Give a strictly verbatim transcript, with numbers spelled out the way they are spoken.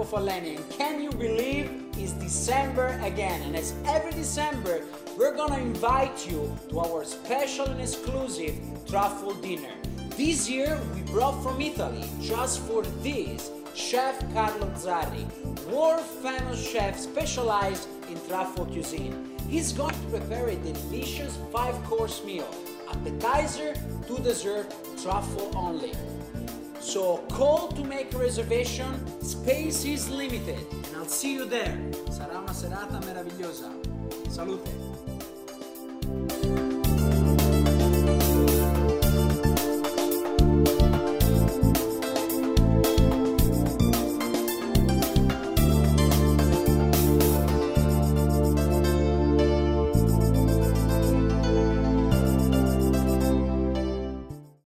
Falleni, and can you believe it's December again? And as every December, we're gonna invite you to our special and exclusive truffle dinner. This year, we brought from Italy, just for this, Chef Carlo Zarri, world-famous chef specialized in truffle cuisine. He's going to prepare a delicious five-course meal, appetizer to dessert, truffle only. So call to make a reservation, space is limited, and I'll see you there. Sarà una serata meravigliosa. Salute!